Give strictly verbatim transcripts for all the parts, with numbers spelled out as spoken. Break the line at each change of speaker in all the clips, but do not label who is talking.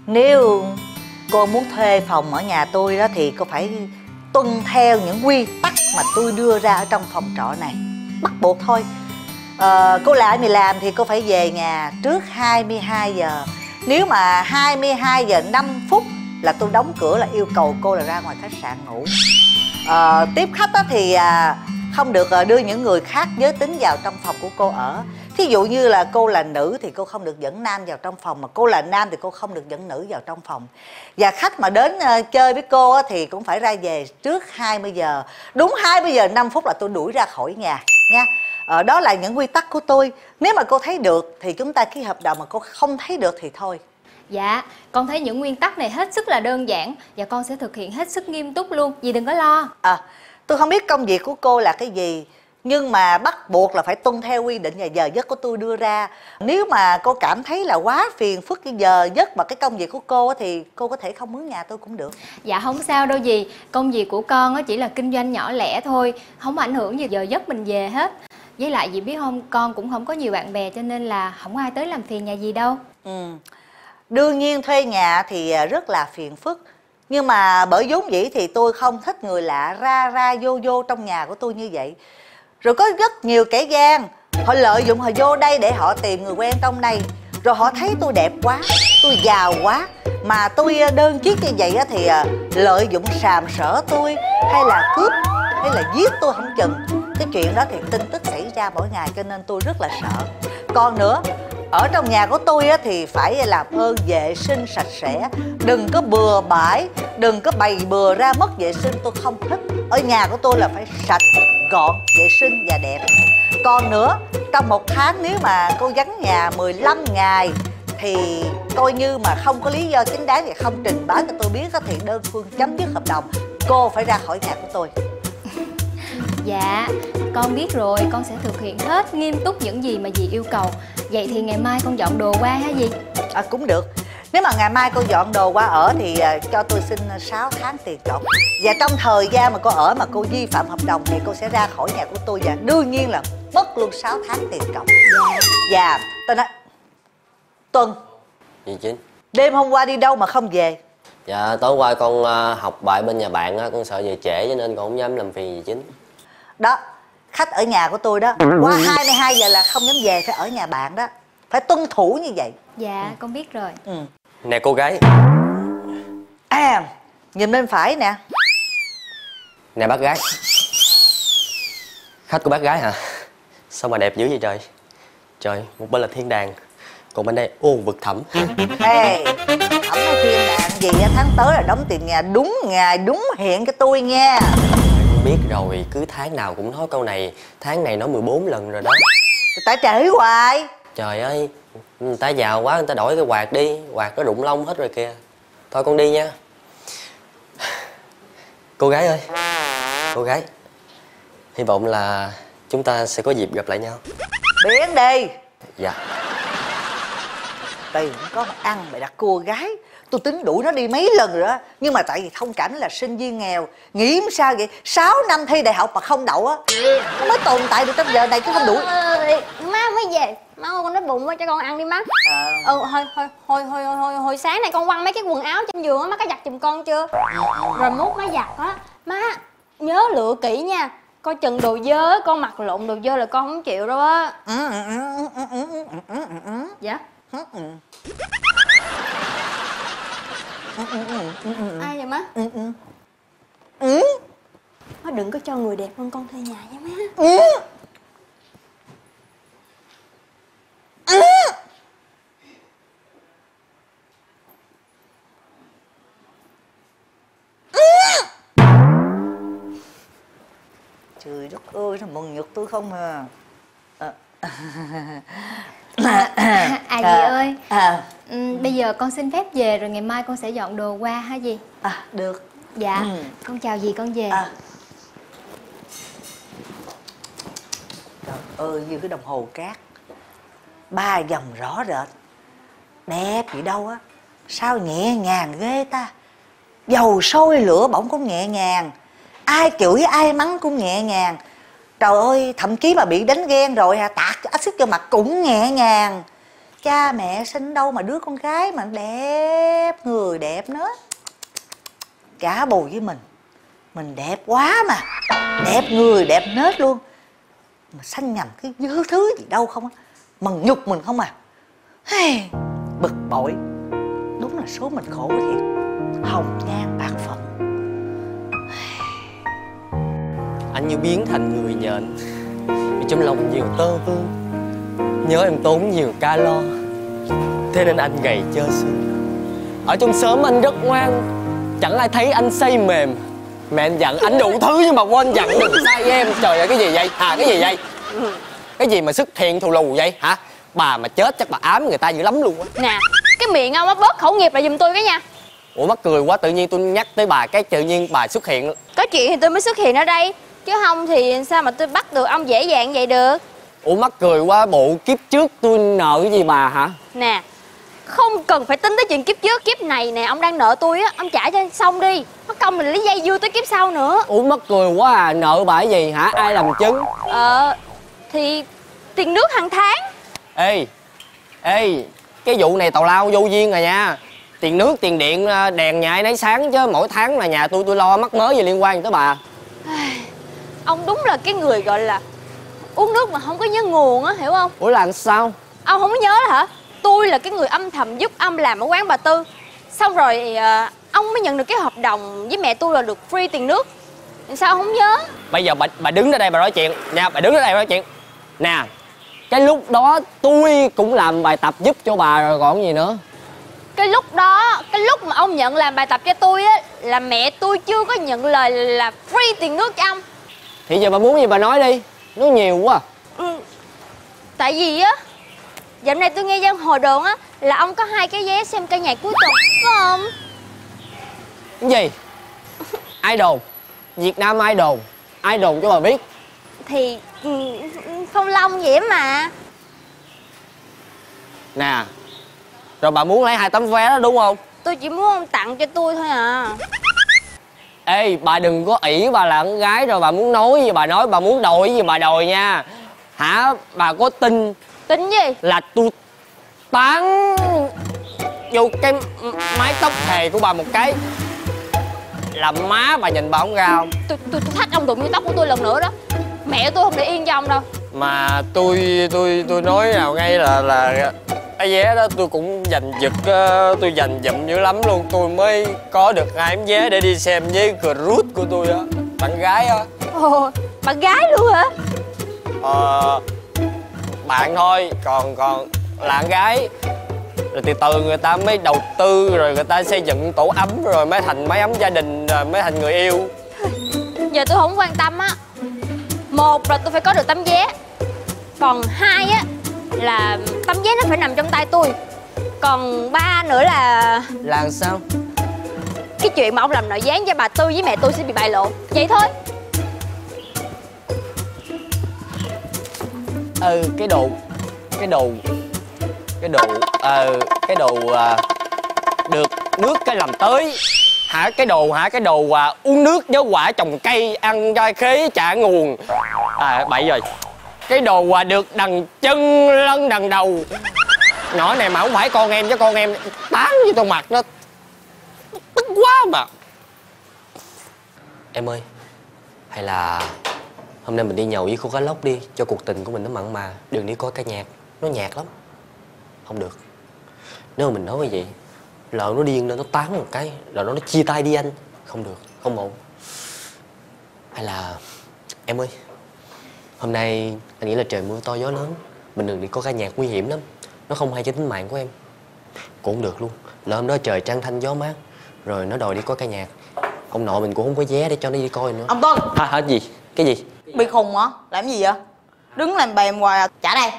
Nếu cô muốn thuê phòng ở nhà tôi đó thì cô phải tuân theo những quy tắc mà tôi đưa ra ở trong phòng trọ này. Bắt buộc thôi. Ờ, cô lại mày làm thì cô phải về nhà trước hai mươi hai giờ. Nếu mà hai mươi hai giờ năm phút là tôi đóng cửa, là yêu cầu cô là ra ngoài khách sạn ngủ. Ờ, tiếp khách đó thì à, không được đưa những người khác giới tính vào trong phòng của cô ở. Thí dụ như là cô là nữ thì cô không được dẫn nam vào trong phòng, mà cô là nam thì cô không được dẫn nữ vào trong phòng. Và khách mà đến uh, chơi với cô á, thì cũng phải ra về trước hai mươi giờ. Đúng hai mươi giờ năm phút là tôi đuổi ra khỏi nhà nha. Ờ, đó là những quy tắc của tôi. Nếu mà cô thấy được thì chúng ta ký hợp đồng, mà cô không thấy được thì thôi.
Dạ, con thấy những nguyên tắc này hết sức là đơn giản và con sẽ thực hiện hết sức nghiêm túc luôn. Dì đừng có lo.
À, tôi không biết công việc của cô là cái gì, nhưng mà bắt buộc là phải tuân theo quy định và giờ giấc của tôi đưa ra. Nếu mà cô cảm thấy là quá phiền phức cái giờ giấc và cái công việc của cô thì cô có thể không mướn nhà tôi cũng được.
Dạ không sao đâu dì. Công việc của con chỉ là kinh doanh nhỏ lẻ thôi, không ảnh hưởng gì giờ giấc mình về hết. Với lại dì biết không, con cũng không có nhiều bạn bè cho nên là không ai tới làm phiền nhà dì đâu.
Ừ. Đương nhiên thuê nhà thì rất là phiền phức, nhưng mà bởi vốn dĩ thì tôi không thích người lạ ra ra vô vô trong nhà của tôi như vậy. Rồi có rất nhiều kẻ gian, họ lợi dụng, họ vô đây để họ tìm người quen trong này. Rồi họ thấy tôi đẹp quá, tôi giàu quá, mà tôi đơn chiếc như vậy thì lợi dụng sàm sỡ tôi, hay là cướp, hay là giết tôi không chừng. Cái chuyện đó thì tin tức xảy ra mỗi ngày, cho nên tôi rất là sợ. Còn nữa, ở trong nhà của tôi thì phải làm ơn vệ sinh sạch sẽ. Đừng có bừa bãi, đừng có bày bừa ra mất vệ sinh, tôi không thích. Ở nhà của tôi là phải sạch, gọn, vệ sinh và đẹp. Còn nữa, trong một tháng nếu mà cô vắng nhà mười lăm ngày thì coi như mà không có lý do chính đáng thì không trình báo cho tôi biết thì đơn phương chấm dứt hợp đồng. Cô phải ra khỏi nhà của tôi.
Dạ, con biết rồi, con sẽ thực hiện hết nghiêm túc những gì mà dì yêu cầu. Vậy thì ngày mai con dọn đồ qua hả dì?
À, cũng được. Nếu mà ngày mai cô dọn đồ qua ở thì uh, cho tôi xin sáu tháng tiền cọc. Và trong thời gian mà cô ở mà cô vi phạm hợp đồng thì cô sẽ ra khỏi nhà của tôi, và đương nhiên là mất luôn sáu tháng tiền cọc. Dạ. Và tôi nói Tuần.
Gì Chính?
Đêm hôm qua đi đâu mà không về?
Dạ tối qua con uh, học bài bên nhà bạn á, con sợ về trễ cho nên con không dám làm phiền gì Chính.
Đó, khách ở nhà của tôi đó, qua hai mươi hai giờ là không dám về, phải ở nhà bạn đó. Phải tuân thủ như vậy.
Dạ,
ừ.
con biết rồi.
ừ.
Nè cô gái.
À, nhìn bên phải nè.
Nè bác gái. Khách của bác gái hả? Sao mà đẹp dữ vậy trời? Trời, một bên là thiên đàng, còn bên đây ô vực thẳm.
Ê, thẩm hay thiên đàng gì á, tháng tới là đóng tiền nhà đúng ngày đúng hẹn cho tôi nha.
Biết rồi, cứ tháng nào cũng nói câu này. Tháng này nói mười bốn lần rồi đó.
Tại trễ hoài.
Trời ơi, người ta giàu quá, người ta đổi cái quạt đi. Quạt nó rụng lông hết rồi kìa. Thôi con đi nha. Cô gái ơi, cô gái, hy vọng là chúng ta sẽ có dịp gặp lại nhau.
Biến đi.
Dạ.
Tiền có mà ăn mày đặt cô gái. Tôi tính đuổi nó đi mấy lần rồi đó, nhưng mà tại vì thông cảnh là sinh viên nghèo, nghĩ sao vậy? sáu năm thi đại học mà không đậu á, nó mới tồn tại được trong giờ này chứ không đuổi.
Má mới về, má ơi con đói bụng quá, cho con ăn đi má.
À.
Ừ, hồi, hồi, hồi, hồi, hồi, hồi sáng này con quăng mấy cái quần áo trên giường á, má có giặt giùm con chưa? Rồi mốt má giặt á, má nhớ lựa kỹ nha. Coi chừng đồ dơ, con mặc lộn đồ dơ là con không chịu đâu á. Dạ. Ai vậy má?
Ừ ừ ừ.
Má đừng có cho người đẹp hơn con thuê nhà nha má.
Ừ. Ừ. Trời đất ơi, nó mừng nhật tôi không à. À.
À, à, à dì ơi,
à.
ừ, bây giờ con xin phép về rồi ngày mai con sẽ dọn đồ qua hả dì?
À, được.
Dạ,
ừ.
con chào dì, con về.
À. Trời ơi, như cái đồng hồ cát, ba dòng rõ rệt, đẹp gì đâu á, sao nhẹ nhàng ghê ta. Dầu sôi lửa bỏng cũng nhẹ nhàng, ai chửi ai mắng cũng nhẹ nhàng. Trời ơi, thậm chí mà bị đánh ghen rồi tạt axit cho mặt cũng nhẹ nhàng. cha mẹ sinh đâu mà đứa con gái mà đẹp người đẹp nữa. Cả bù với mình, mình đẹp quá mà, đẹp người đẹp nết luôn, mà sanh nhầm cái dư thứ gì đâu không á, mần nhục mình không à. Hey, bực bội. Đúng là số mình khổ thiệt, hồng nhan bạc phận.
Anh như biến thành người nhện, vì trong lòng nhiều tơ vương, nhớ em tốn nhiều calo, thế nên anh gầy trơ xương. Ở trong xóm anh rất ngoan, chẳng ai thấy anh say mềm. Mẹ anh dặn anh đủ thứ nhưng mà quên dặn đừng sai với em. Trời ơi, cái gì vậy hả? Cái gì vậy? Cái gì mà sức thiện thù lù vậy hả? Bà mà chết chắc bà ám người ta dữ lắm luôn á.
Nè, cái miệng ông á bớt khẩu nghiệp lại giùm tôi cái nha.
Ủa mắc cười quá, tự nhiên tôi nhắc tới bà cái tự nhiên bà xuất hiện.
Có chuyện thì tôi mới xuất hiện ở đây, chứ không thì sao mà tôi bắt được ông dễ dàng vậy được.
Ủa mắc cười quá, bộ kiếp trước tôi nợ cái gì bà hả?
Nè, không cần phải tính tới chuyện kiếp trước. Kiếp này nè, ông đang nợ tôi á, ông trả cho xong đi. Mất công mình lấy dây dưa tới kiếp sau nữa.
Ủa mắc cười quá à, nợ bà cái gì hả? Ai làm chứng?
Ờ, thì tiền nước hàng tháng.
Ê, ê, cái vụ này tào lao vô duyên rồi nha. Tiền nước, tiền điện, đèn nhà ai nấy sáng chứ mỗi tháng là nhà tôi tôi lo mắc mớ gì liên quan tới bà.
Ông đúng là cái người gọi là uống nước mà không có nhớ nguồn á, hiểu không?
Ủa làm sao?
Ông không có nhớ đó hả? Tôi là cái người âm thầm giúp ông làm ở quán bà Tư. Xong rồi à, ông mới nhận được cái hợp đồng với mẹ tôi là được free tiền nước. Sao ông không nhớ?
Bây giờ bà, bà đứng ở đây bà nói chuyện nha, bà đứng ở đây bà nói chuyện. Nè, cái lúc đó tôi cũng làm bài tập giúp cho bà rồi còn gì nữa.
Cái lúc đó, cái lúc mà ông nhận làm bài tập cho tôi á, là mẹ tôi chưa có nhận lời là free tiền nước cho ông.
Thì giờ bà muốn gì bà nói đi, nói nhiều quá.
Ừ, tại vì á, dạo này tôi nghe giang hồ đồn á là ông có hai cái vé xem ca nhạc cuối tuần, phải không?
Cái gì? Idol, Việt Nam Idol, Idol cho bà biết.
Thì ừ, Phong Long vậy mà.
Nè, rồi bà muốn lấy hai tấm vé đó đúng không?
Tôi chỉ muốn ông tặng cho tôi thôi à.
Ê, bà đừng có ỷ bà là con gái rồi bà muốn nói gì bà nói, bà muốn đòi gì bà đòi nha. Hả? Bà có tin
Tính gì?
là tôi tán vô cái mái tóc hề của bà một cái là má bà nhìn bà không ra không?
Tôi tôi, tôi thách ông đụng vô tóc của tôi lần nữa đó. Mẹ tôi không để yên cho ông đâu.
Mà tôi tôi tôi nói nào ngay là là cái vé đó tôi cũng giành giật, tôi giành dụm dữ lắm luôn, tôi mới có được hai tấm vé để đi xem với crush của tôi á, bạn gái á.
Ồ, bạn gái luôn hả?
Ờ, bạn thôi, còn còn là con gái. Rồi từ từ người ta mới đầu tư, rồi người ta xây dựng tổ ấm, rồi mới thành mái ấm gia đình, rồi mới thành người yêu.
Giờ tôi không quan tâm á. Một là tôi phải có được tấm vé. Còn hai á là tấm vé nó phải nằm trong tay tôi. Còn ba nữa là
Là sao?
cái chuyện mà ông làm nội gián cho bà Tư với mẹ tôi sẽ bị bại lộ. Vậy thôi.
Ừ, cái đồ Cái đồ Cái đồ Ờ, cái đồ à, được nước cái làm tới. Hả? Cái đồ hả? Cái đồ à, uống nước nhớ quả trồng cây, ăn gai khế trả nguồn. À, bậy rồi. Cái đồ à, được đằng chân lân đằng đầu. Nhỏ này mà không phải con em chứ con em tán với tôi mặt nó tức quá mà. Em ơi, hay là hôm nay mình đi nhậu với cô Cá Lóc đi, cho cuộc tình của mình nó mặn mà. Đừng đi coi ca nhạc, nó nhạt lắm. Không được. Nếu mà mình nói như vậy, lỡ nó điên lên nó tán một cái, lỡ nó chia tay đi anh. Không được, không ổn. Hay là em ơi, hôm nay anh nghĩ là trời mưa to gió lớn, mình đừng đi coi ca nhạc, nguy hiểm lắm. Nó không hay cho tính mạng của em. Cũng không được luôn. Lỡ hôm đó trời trăng thanh gió mát, rồi nó đòi đi coi ca nhạc, ông nội mình cũng không có vé để cho nó đi coi nữa.
Ông Tuân.
Hả? Hả? Gì? Cái gì?
Bị khùng hả? Làm gì vậy? Đứng làm bèm hoài à. Trả đây.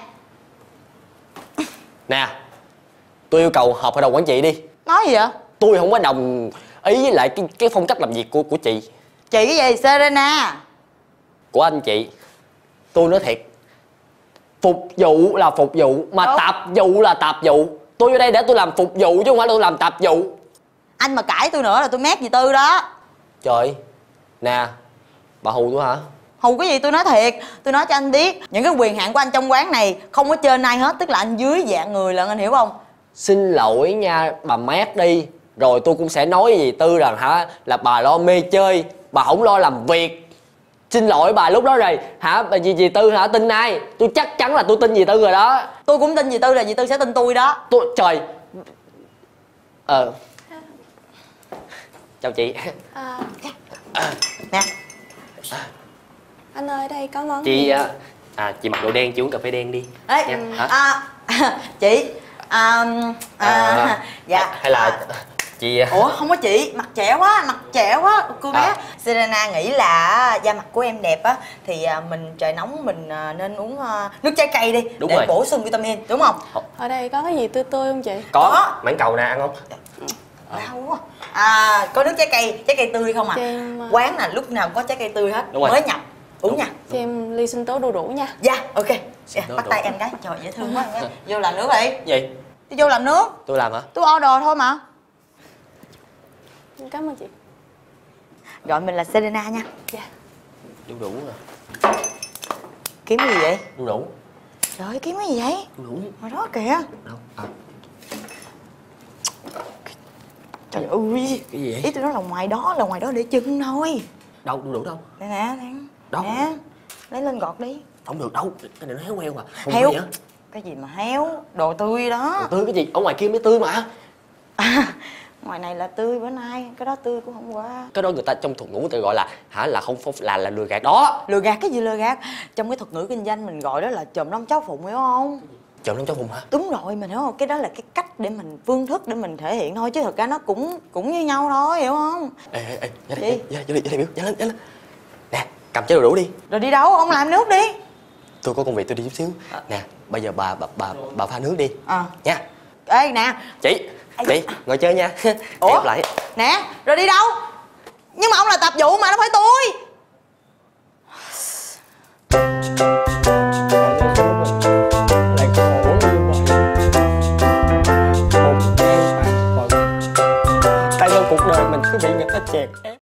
Nè, tôi yêu cầu họp hội đồng quản trị đi.
Nói gì vậy?
Tôi không có đồng ý với lại cái cái phong cách làm việc của của chị.
Chị cái gì? Serena.
Của anh chị. Tôi nói thiệt, phục vụ là phục vụ, mà
Đúng.
tạp vụ là tạp vụ. Tôi ở đây để tôi làm phục vụ chứ không phải tôi làm tạp vụ.
Anh mà cãi tôi nữa là tôi mét gì Tư đó.
Trời, nè, bà hù tôi hả?
hù cái gì, tôi nói thiệt. Tôi nói cho anh biết, những cái quyền hạn của anh trong quán này không có trên ai hết. Tức là anh dưới dạng người lận, anh hiểu không?
Xin lỗi nha bà mát đi. Rồi tôi cũng sẽ nói với dì Tư rằng hả, là bà lo mê chơi, bà không lo làm việc. Xin lỗi bà lúc đó rồi hả, bà dì, dì Tư hả, tin ai? Tôi chắc chắn là tôi tin dì Tư rồi đó.
Tôi cũng tin dì Tư là dì Tư sẽ tin tôi đó.
Tôi, trời. Ờ Chào chị.
À,
Nè,
anh ơi đây có món
Chị
gì?
à, à chị mặc đồ đen, chị uống cà phê đen đi.
ê,
Nha. Hả?
à, chị à, à,
À,
dạ
hay là
à,
chị
ủa không có chị, mặt trẻ quá, mặt trẻ quá cô bé.
À.
Serena nghĩ là da mặt của em đẹp á thì à, mình trời nóng mình à, nên uống à, nước trái cây đi.
Đúng
để
rồi.
bổ sung vitamin, đúng không?
Ở đây có cái gì tươi tươi không chị?
có
Có.
mãng cầu nè, ăn không?
Đau quá. À, có nước trái cây, trái cây tươi không à?
Cho em, à,
Quán là lúc nào có trái cây tươi hết.
Đúng rồi.
Mới nhập. Uống
Đúng.
nha.
Cho em ly sinh tố đu đủ nha.
Dạ, ok. Dạ,
Đủ,
bắt
đủ.
tay anh cái. Trời dễ thương quá. Nghe. Vô làm nước đi.
Gì?
Đi vô làm nước.
Tôi làm hả?
Tôi order thôi mà.
Em cảm ơn chị.
Gọi mình là Serena nha.
Dạ.
Đu đủ à?
Kiếm cái gì vậy?
Đu đủ.
Trời ơi, kiếm cái gì vậy?
Đu đủ.
Hồi đó kìa.
Đâu? À,
Trời ơi.
cái gì vậy?
Ý tôi nói là ngoài đó, là ngoài đó để chân thôi.
Đâu? Đu đủ đâu?
Đây nè, nè.
Đâu?
Nè. Lấy lên gọt đi.
Không được đâu. Cái này nó héo heo mà. Không
Heo.
phải hả?
Cái gì mà héo? Đồ tươi đó.
Đồ tươi cái gì? Ở ngoài kia mới tươi mà.
À, ngoài này là tươi bữa nay, cái đó tươi cũng không qua.
Cái đó người ta trong thuật ngữ người ta gọi là hả, là không, không là là lừa gạt đó.
Lừa gạt cái gì lừa gạt? Trong cái thuật ngữ kinh doanh mình gọi đó là chòm nông cháu phụng, hiểu không?
Chồng nông cháu phụng hả?
Đúng rồi, mình hiểu không? Cái đó là cái cách để mình, phương thức để mình thể hiện thôi, chứ thật ra nó cũng cũng như nhau thôi, hiểu không?
Ê ê ê, ra
Gì?
đây, ra đây, ra đây biểu, ra lên, ra lên. Nè, cầm chai đồ đủ đi.
Rồi đi đâu? Ông làm nước đi.
Tôi có công việc tôi đi chút xíu. Nè, bây giờ bà bà bà, bà pha nước đi.
À.
Nha.
Ê nè.
Chị, đi, ngồi chơi nha.
Ủa?
Hẹn gặp lại.
Nè, rồi đi đâu? Nhưng mà ông là tạp vụ mà, đâu phải tôi.